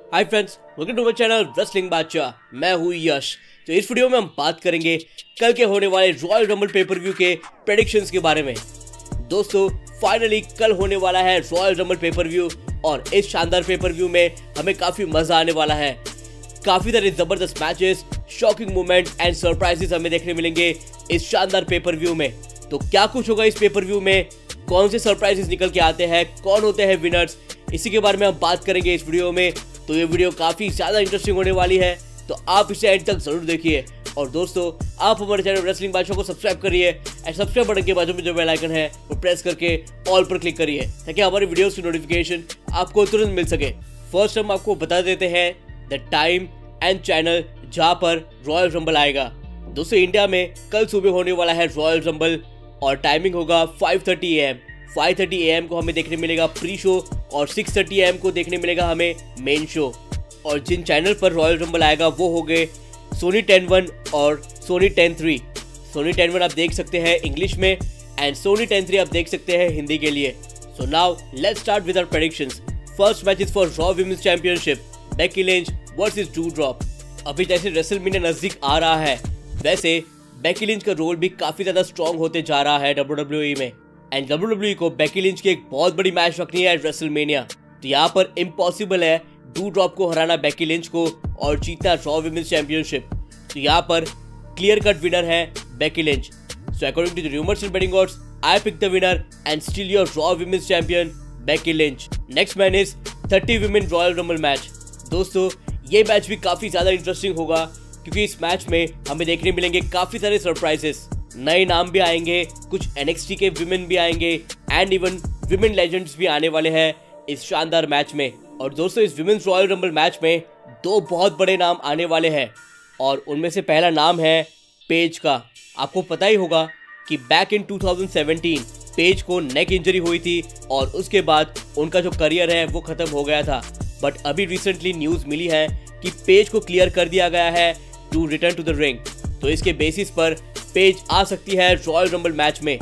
Hi friends, welcome to my channel wrestling Badshah. मैं हूँ यश। तो इस वीडियो में हम बात करेंगे कल के होने वाले रॉयल रंबल पेपर व्यू के प्रेडिक्शंस के बारे में। दोस्तों, फाइनली कल होने वाला है रॉयल रंबल पेपर व्यू और इस शानदार पेपर व्यू में हमें काफी मजा आने वाला है। काफी सारे जबरदस्त matches, shocking movement and surprises हमें देखने मिलेंगे इस शानदार पेपर व्यू में। तो क्या कुछ होगा इस पेपर व्यू में, कौन से सरप्राइजेस निकल के आते हैं, कौन होते हैं विनर्स, इसी के बारे में हम बात करेंगे इस वीडियो में। तो ये वीडियो काफी ज्यादा इंटरेस्टिंग होने वाली है, तो आप इसे एंड तक जरूर देखिए। और दोस्तों, आप हमारे चैनल रेसलिंग बादशाह को सब्सक्राइब करिए एंड सब्सक्राइब बटन के बाजू में जो बेल आइकन है वो प्रेस करके ऑल पर क्लिक करिए ताकि हमारी वीडियोस की नोटिफिकेशन आपको तुरंत मिल सके। फर्स्ट हम आपको बता देते हैं द टाइम एंड चैनल जहां पर रॉयल रंबल आएगा। दोस्तों, इंडिया में कल सुबह होने वाला है रॉयल रंबल और टाइमिंग होगा 5:30 AM। 5:30 AM को हमें देखने मिलेगा प्री शो और 6:30 AM को देखने मिलेगा हमें मेन शो। और जिन चैनल पर रॉयल रंबल आएगा वो हो गए सोनी 10-1 और सोनी 10-3। सोनी 10-1 आप देख सकते हैं इंग्लिश में एंड सोनी 10-3 आप देख सकते हैं हिंदी के लिए। So now let's start with our predictions. First match is for Raw women's championship, Becky Lynch versus Doudrop. अभी जैसे रेसलमेनिया नजदीक आ रहा है, वैसे बेकी लिंच का रोल भी काफी ज्यादा स्ट्रॉन्ग होते जा रहा है WWE में। एंड WWE को बेकी लिंच की एक बहुत बड़ी मैच रखनी है रेसलमेनिया। तो यहाँ पर इम्पॉसिबल है डूड्रॉप को हराना बेकी लिंच को और जीतना रॉ विमेंस चैंपियनशिप। तो यहाँ पर क्लियर कट विनर है Becky Lynch. So according to the rumours and betting odds, I pick the winner and still your Raw women's champion Becky Lynch. Next match is 30 women royal rumble match. दोस्तों, ये match भी काफी ज्यादा interesting होगा क्योंकि इस match में हमें देखने मिलेंगे काफी सारे सरप्राइजेस। नए नाम भी आएंगे, कुछ NXT के विमेन भी आएंगे एंड इवन विमेन लेजेंड्स भी आने वाले हैं इस शानदार मैच में। और दोस्तों, इस विमेन्स रॉयल रंबल मैच में दो बहुत बड़े नाम आने वाले हैं और उनमें से पहला नाम है पेज का। आपको पता ही होगा कि बैक इन 2017 पेज को नेक इंजरी हुई थी और उसके बाद उनका जो करियर है वो खत्म हो गया था। बट अभी रिसेंटली न्यूज मिली है कि पेज को क्लियर कर दिया गया है to return to the ring. तो इसके बेसिस पर पेज आ सकती है रॉयल रंबल मैच में।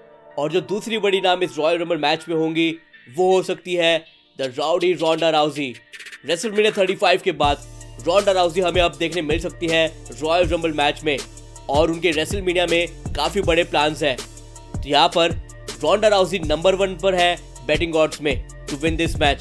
और जो दूसरी बड़ी नाम इस रॉयल रंबल मैच में होंगी वो हो सकती है the rowdy Ronda Rousey. WrestleMania 35 के बाद रोंडा राउजी हमें अब देखने मिल सकती है रॉयल रंबल मैच में और उनके रेसलमेनिया में काफी बड़े प्लान्स हैं। तो यहाँ पर रोंडा राउजी नंबर 1 पर है बेटिंग ऑड्स में to win this match.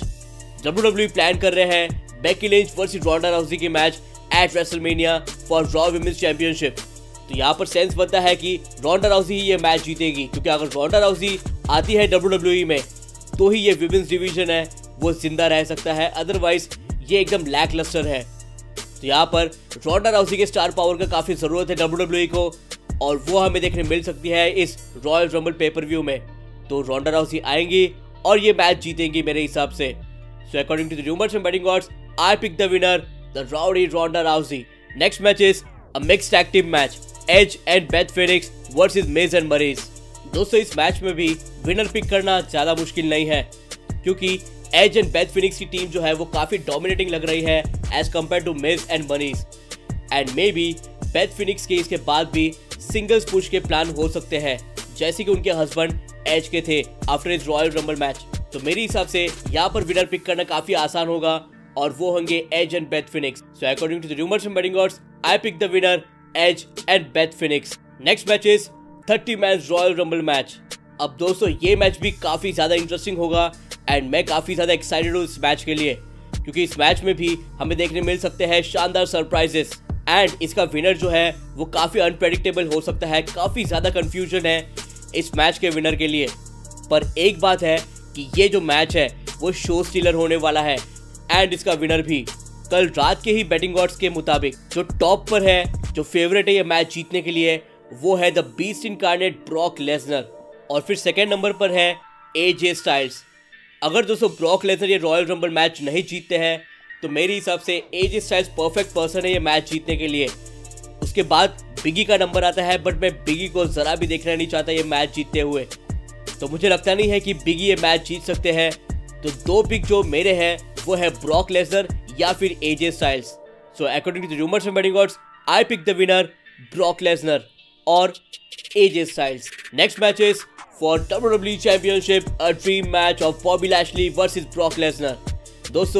WWE plan कर रहे हैं Becky Lynch versus Ronda Rousey की match at WrestleMania for Raw women's championship. तो यहाँ पर सेंस बनता है कि रोंडा राउजी ही ये मैच जीतेगी, क्योंकि अगर रोंडा राउजी आती है WWE में तो ही ये विमेंस डिवीजन है वो जिंदा रह सकता है, अदरवाइज ये एकदम लैकलस्टर है। तो यहाँ पर रोंडा राउजी के स्टार पावर का काफी जरूरत है WWE को और वो हमें देखने मिल सकती है इस रॉयल रंबल पेपर व्यू में। तो रोंडा राउजी आएंगी और ये मैच जीतेंगी मेरे हिसाब से। So according to the rumours and betting odds, I pick the winner the rowdy Ronda Rousey. Next match is a mixed tag team match, Edge and Beth Phoenix versus Miz and Maryse. दोस्तों, इस match में भी winner pick करना ज्यादा मुश्किल नहीं है क्योंकि एज एंड बेथ फेनिक्स की टीम जो है वो काफी डोमिनेटिंग लग रही है as compared to Miz and Maryse. And maybe Beth Phoenix के इसके बाद भी सिंगल्स पुश के प्लान हो सकते हैं जैसे कि उनके हस्बैंड एज के थे आफ्टर इस रॉयल रंबल मैच। तो मेरे हिसाब से यहाँ पर विनर पिक करना काफी आसान होगा और वो होंगे Edge and Beth Phoenix. So according to the rumours and betting odds, I pick the winner Edge and Beth Phoenix. Next match is 30 match royal rumble match. अब दोस्तों, ये मैच भी काफी ज्यादा इंटरेस्टिंग होगा एंड मैं काफी ज्यादा एक्साइटेड हूँ इस मैच के लिए क्योंकि इस मैच में भी हमें देखने मिल सकते हैं शानदार सरप्राइजेस एंड इसका विनर जो है वो काफी अनप्रेडिक्टेबल हो सकता है। काफी ज्यादा कंफ्यूजन है इस मैच के विनर के लिए। पर एक बात है कि ये जो मैच है वो शो स्टीलर होने वाला है एंड इसका विनर भी कल रात के ही बेटिंग ऑड्स के मुताबिक जो टॉप पर है, जो फेवरेट है ये मैच जीतने के लिए, वो है the beast incarnate Brock Lesnar. और फिर सेकंड नंबर पर है AJ स्टाइल्स। अगर दोस्तों ब्रॉक लेसनर ये रॉयल रंबल मैच नहीं जीतते हैं तो मेरे हिसाब से AJ स्टाइल्स परफेक्ट पर्सन है ये मैच जीतने के लिए। उसके बाद बिगी का नंबर आता है, बट मैं बिगी को जरा भी देखना नहीं चाहता ये मैच जीतते हुए। तो मुझे लगता नहीं है कि बिगी ये मैच जीत सकते हैं। तो दो पिक जो मेरे हैं वो है ब्रॉक लेसनर या फिर AJ Styles. So according to the rumours and betting odds, I pick the winner Brock Lesnar और AJ Styles. Next match is for WWE championship, a dream match of Bobby Lashley versus Brock Lesnar. दोस्तों,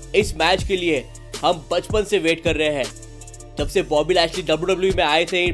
इस match के लिए हम बचपन से wait कर रहे हैं। जब से बॉबी लैशली WWE में आए थे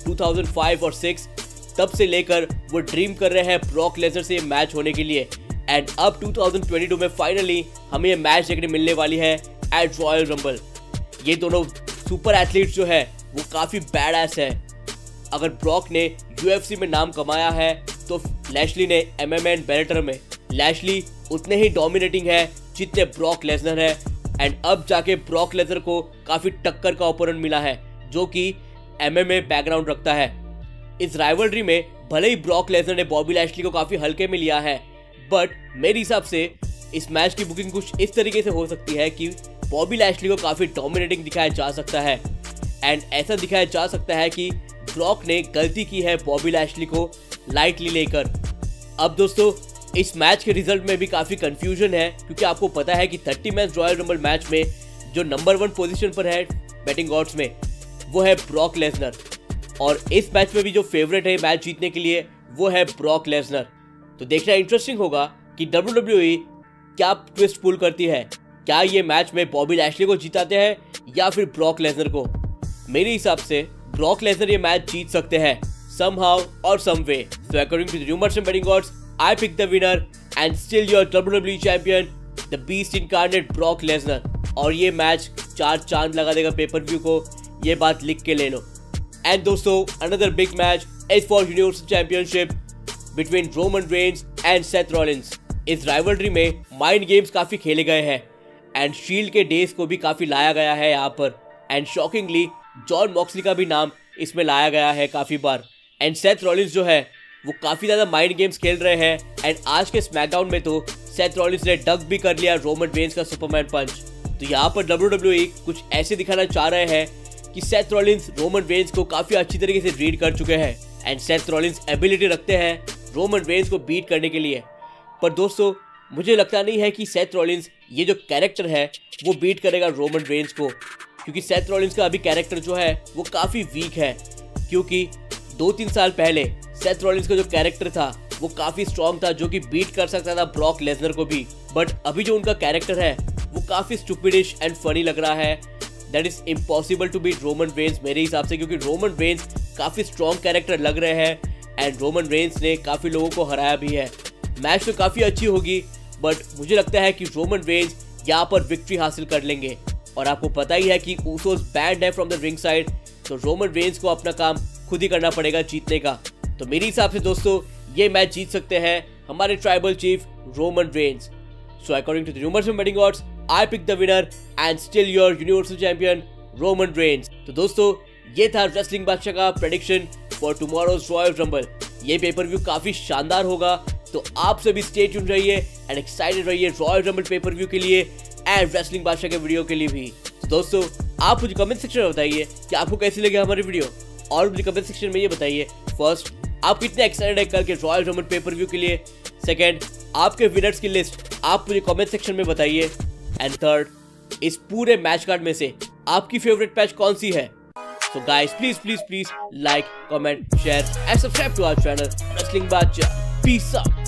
2005 और 6, तब से लेकर वो ड्रीम कर रहे हैं ब्रॉक लेसनर से मैच होने के लिए। एंड अब 2022 में फाइनली हमें ये मैच देखने मिलने वाली है एट रॉयल रंबल। ये दोनों सुपर एथलीट्स जो है वो काफ़ी बैड एस है। अगर ब्रॉक ने UFC में नाम कमाया है तो लैशली ने MMA एंड बेलेटर में। लैशली उतने ही डोमिनेटिंग है जितने ब्रॉक लेसनर है। एंड अब जाके ब्रॉक लेसनर को काफ़ी टक्कर का ओपोनेंट मिला है जो कि MMA बैकग्राउंड रखता है। इस राइवलरी में भले ही ब्रॉक लेसनर ने बॉबी लैशली को काफ़ी हल्के में लिया है, बट मेरे हिसाब से इस मैच की बुकिंग कुछ इस तरीके से हो सकती है कि बॉबी लैशली को काफ़ी डोमिनेटिंग दिखाया जा सकता है। एंड ऐसा दिखाया जा सकता है कि ब्रॉक ने गलती की है बॉबी लैशली को लाइटली लेकर। अब दोस्तों इस मैच के रिजल्ट में भी काफ़ी कंफ्यूजन है, क्योंकि आपको पता है कि 30 मैच रॉयल रंबल मैच में जो नंबर 1 पोजीशन पर है बैटिंग ऑड्स में वो है ब्रॉक लेसनर, और इस मैच में भी जो फेवरेट है मैच जीतने के लिए वो है ब्रॉक लेसनर। तो देखना इंटरेस्टिंग होगा कि WWE क्या ट्विस्ट पुल करती है। क्या ये मैच में बॉबी लैशली को जिताते हैं या फिर ब्रॉक लेसनर को। मेरे हिसाब से ब्रॉक लेसनर ये मैच जीत सकते हैं somehow or some way. So according to the rumors and betting odds, I pick the winner and still your WWE champion, the beast incarnate Brock Lesnar. और ये मैच 4 चांद लगा देगा पेपर व्यू को, ये बात लिख के ले लो। एंड दोस्तों another big match is for Universal Championship between Roman Reigns and Seth Rollins. इस राइवलरी में माइंड गेम्स काफ़ी खेले गए हैं एंड शील्ड के डेज को भी काफ़ी लाया गया है यहाँ पर। एंड शॉकिंगली जॉन मॉक्सली का भी नाम इसमें लाया गया है काफ़ी बार। एंड सेथ रॉलिंस जो है वो काफ़ी ज़्यादा माइंड गेम्स खेल रहे हैं। एंड आज के स्मैकडाउन में तो सेथ रॉलिंस ने डक भी कर लिया रोमन रेंज का सुपरमैन पंच। तो यहाँ पर WWE कुछ ऐसे दिखाना चाह रहे हैं कि सेथ रॉलिंस रोमन रेंज को काफ़ी अच्छी तरीके से रीड कर चुके हैं एंड सेथ रॉलिंस एबिलिटी रखते हैं रोमन रेंज को बीट करने के लिए। पर दोस्तों मुझे लगता नहीं है कि सेथ रॉलिंस ये जो कैरेक्टर है वो बीट करेगा रोमन रेंज को, क्योंकि सेथ रॉलिंस का अभी कैरेक्टर जो है वो काफ़ी वीक है। क्योंकि 2-3 साल पहले सेथ रॉलिंस का जो कैरेक्टर था वो काफ़ी स्ट्रॉन्ग था, जो कि बीट कर सकता था ब्रॉक लेसनर को भी। बट अभी जो उनका कैरेक्टर है वो काफ़ी स्टूपिडिश एंड फनी लग रहा है। That is impossible to beat Roman Reigns मेरे हिसाब से, क्योंकि रोमन रेंज काफ़ी स्ट्रॉन्ग कैरेक्टर लग रहे हैं एंड रोमन रेंज ने काफ़ी लोगों को हराया भी है। मैच तो काफ़ी अच्छी होगी, बट मुझे लगता है कि रोमन रेंज यहाँ पर विक्ट्री हासिल कर लेंगे। और आपको पता ही है कि ऊसोस बैंड है फ्रॉम द रिंग साइड, तो रोमन रेंज को अपना काम खुद ही करना पड़ेगा जीतने का। तो मेरे हिसाब से दोस्तों ये मैच जीत सकते हैं हमारे tribal chief Roman Reigns. So according to the rumours and betting odds, I pick the winner and still your universal champion Roman Reigns. तो दोस्तों ये था रेसलिंग बादशाह का prediction for tomorrow's royal rumble. ये पेपर व्यू काफी शानदार होगा, तो आप सभी स्टे ट्यून रहिए एंड एक्साइटेड रहिए रॉयल रंबल पेपर व्यू के लिए एंड रेसलिंग बादशाह के वीडियो के लिए भी। तो दोस्तों आप मुझे कमेंट सेक्शन में बताइए कि आपको कैसी लगी हमारी वीडियो, और मुझे कमेंट सेक्शन में ये बताइए फर्स्ट आप कितने एक्साइटेड है कल के रॉयल रंबल पेपर व्यू के लिए, सेकंड आपके विनर्स की लिस्ट आप मुझे कमेंट सेक्शन में बताइए, एंड थर्ड इस पूरे मैच कार्ड में से आपकी फेवरेट मैच कौन सी है। So guys, please like, comment, share and subscribe to our channel Wrestling Bacha. Peace out.